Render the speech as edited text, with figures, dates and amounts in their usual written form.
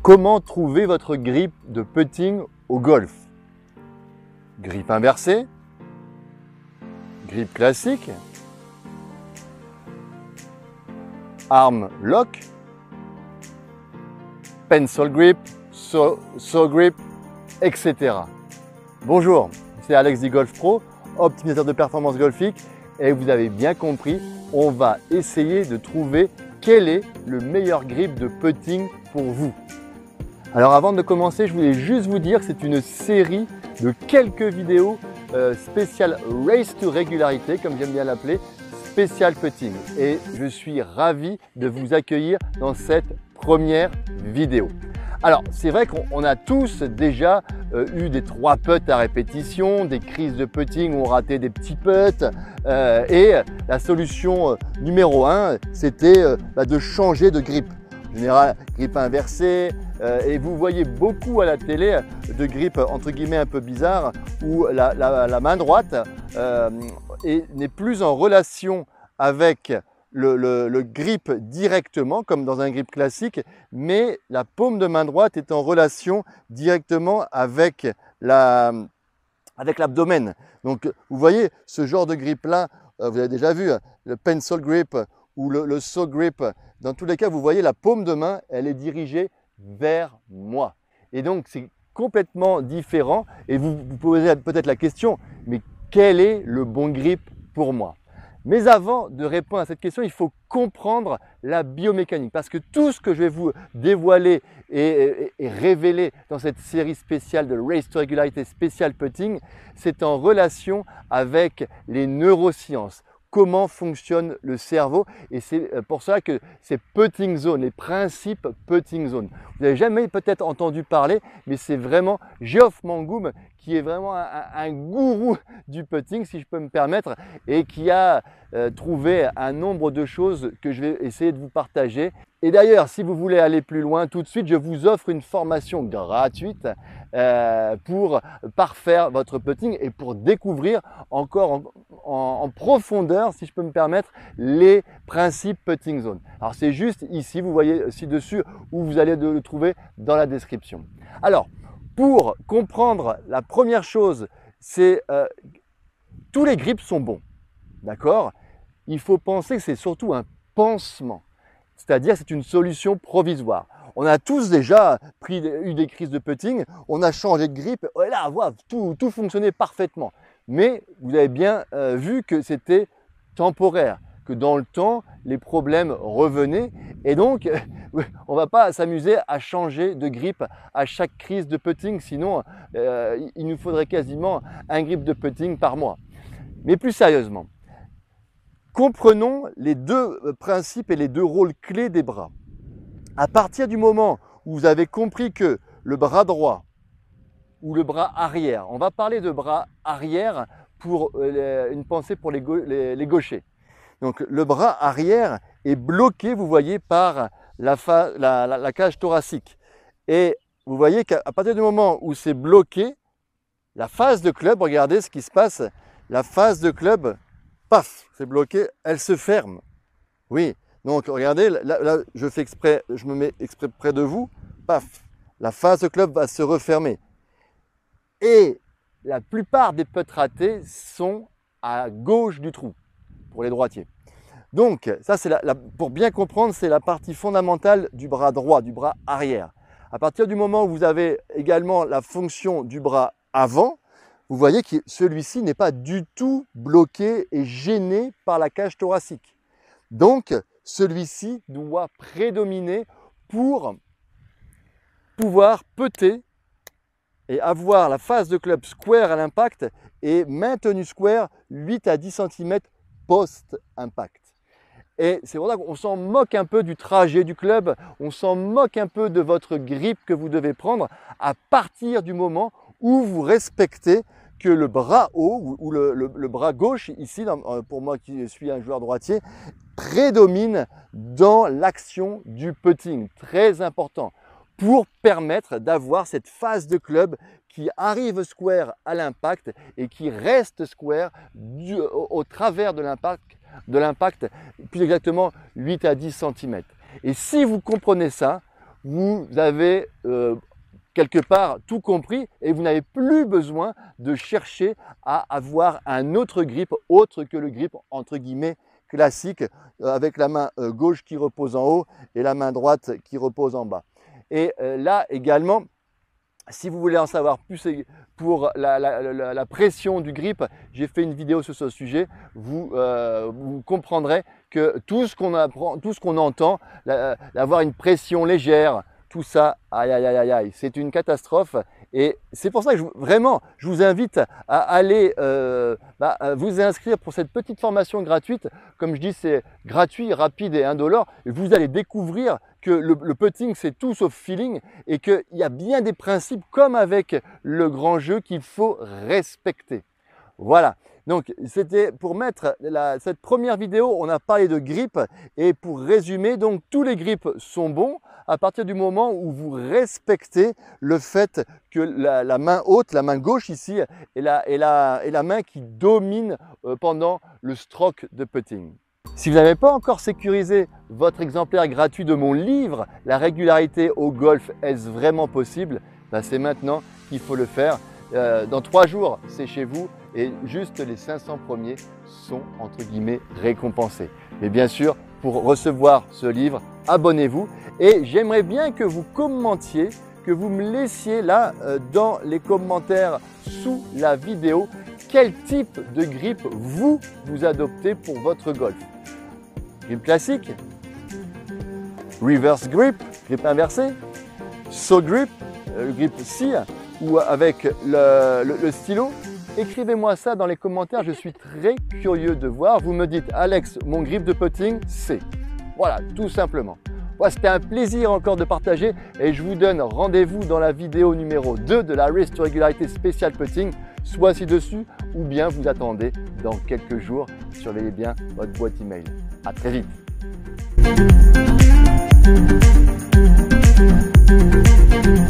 Comment trouver votre grip de putting au golf? Grip inversée, grip classique, arm lock, pencil grip, saw grip, etc. Bonjour, c'est Alex d'eGolf Pro, optimisateur de performance golfique, et vous avez bien compris, on va essayer de trouver quel est le meilleur grip de putting pour vous. Alors avant de commencer, je voulais juste vous dire que c'est une série de quelques vidéos spéciales Race to Regularity, comme j'aime bien l'appeler, spécial putting. Et je suis ravi de vous accueillir dans cette première vidéo. Alors c'est vrai qu'on a tous déjà eu des 3 putts à répétition, des crises de putting où on ratait des petits putts et la solution numéro 1 c'était de changer de grip. En général, grip inversé, et vous voyez beaucoup à la télé de grip entre guillemets un peu bizarre où la main droite n'est plus en relation avec le grip directement comme dans un grip classique, mais la paume de main droite est en relation directement avec l'abdomen. Donc vous voyez ce genre de grip là, vous avez déjà vu le pencil grip ou le saw grip. Dans tous les cas, vous voyez la paume de main, elle est dirigée vers moi. Et donc, c'est complètement différent. Et vous posez peut-être la question, mais quel est le bon grip pour moi? Mais avant de répondre à cette question, il faut comprendre la biomécanique. Parce que tout ce que je vais vous dévoiler et révéler dans cette série spéciale de Race to Regularity Special Putting, c'est en relation avec les neurosciences. Comment fonctionne le cerveau, et c'est pour ça que c'est putting zone, les principes putting zone. Vous n'avez jamais peut-être entendu parler, mais c'est vraiment Geoff Mangum qui est vraiment un gourou du putting, si je peux me permettre, et qui a trouvé un nombre de choses que je vais essayer de vous partager. Et d'ailleurs, si vous voulez aller plus loin, tout de suite, je vous offre une formation gratuite pour parfaire votre putting et pour découvrir encore en profondeur, si je peux me permettre, les principes putting zone. Alors c'est juste ici, vous voyez ci-dessus, où vous allez le trouver dans la description. Alors, pour comprendre, la première chose, c'est tous les grips sont bons, d'accord? Il faut penser que c'est surtout un pansement, c'est-à-dire c'est une solution provisoire. On a tous déjà eu des crises de putting, on a changé de grip, et là, voilà, tout fonctionnait parfaitement. Mais vous avez bien vu que c'était temporaire, que dans le temps, les problèmes revenaient. Et donc, on ne va pas s'amuser à changer de grip à chaque crise de putting, sinon il nous faudrait quasiment un grip de putting par mois. Mais plus sérieusement, comprenons les 2 principes et les 2 rôles clés des bras. À partir du moment où vous avez compris que le bras droit ou le bras arrière, on va parler de bras arrière pour une pensée pour les gauchers. Donc le bras arrière est bloqué, vous voyez, par la cage thoracique. Et vous voyez qu'à partir du moment où c'est bloqué, la face de club, regardez ce qui se passe, la face de club, paf, c'est bloqué, elle se ferme. Oui, donc regardez, là je fais exprès, je me mets exprès près de vous, paf, la face de club va se refermer. Et la plupart des putts ratés sont à gauche du trou, pour les droitiers. Donc, ça c'est pour bien comprendre, c'est la partie fondamentale du bras droit, du bras arrière. À partir du moment où vous avez également la fonction du bras avant, vous voyez que celui-ci n'est pas du tout bloqué et gêné par la cage thoracique. Donc, celui-ci doit prédominer pour pouvoir putter et avoir la face de club square à l'impact et maintenu square 8 à 10 cm post-impact. Et c'est pour ça qu'on s'en moque un peu du trajet du club, on s'en moque un peu de votre grip que vous devez prendre à partir du moment où vous respectez que le bras haut ou le bras gauche, ici pour moi qui suis un joueur droitier, prédomine dans l'action du putting, très important, pour permettre d'avoir cette phase de club qui arrive square à l'impact et qui reste square au travers de l'impact, plus exactement 8 à 10 cm. Et si vous comprenez ça, vous avez quelque part tout compris et vous n'avez plus besoin de chercher à avoir un autre grip autre que le grip entre guillemets classique avec la main gauche qui repose en haut et la main droite qui repose en bas. Et là également, si vous voulez en savoir plus pour la pression du grip, j'ai fait une vidéo sur ce sujet. Vous comprendrez que tout ce qu'on apprend, tout ce qu'on entend, d'avoir une pression légère, tout ça, aïe, aïe, aïe, aïe, c'est une catastrophe. Et c'est pour ça que je vous invite à aller vous inscrire pour cette petite formation gratuite. Comme je dis, c'est gratuit, rapide et indolore. Et vous allez découvrir que le putting, c'est tout sauf feeling et qu'il y a bien des principes comme avec le grand jeu qu'il faut respecter. Voilà. Donc, c'était pour mettre cette première vidéo, on a parlé de grip et pour résumer, donc tous les grips sont bons à partir du moment où vous respectez le fait que la main haute, la main gauche ici, est la main qui domine pendant le stroke de putting. Si vous n'avez pas encore sécurisé votre exemplaire gratuit de mon livre « La régularité au golf, est-ce vraiment possible ?» c'est maintenant qu'il faut le faire. Dans 3 jours, c'est chez vous et juste les 500 premiers sont entre guillemets récompensés. Mais bien sûr, pour recevoir ce livre, abonnez-vous et j'aimerais bien que vous commentiez, que vous me laissiez là dans les commentaires sous la vidéo quel type de grip vous adoptez pour votre golf. Grip classique, reverse grip, grip inversé, saw grip, le grip scie ou avec le stylo. Écrivez-moi ça dans les commentaires, je suis très curieux de voir. Vous me dites, Alex, mon grip de putting, c'est. Voilà, tout simplement. Voilà, c'était un plaisir encore de partager et je vous donne rendez-vous dans la vidéo numéro 2 de la Race to Regularity Special Putting, soit ci-dessus ou bien vous attendez dans quelques jours. Surveillez bien votre boîte email. À très vite.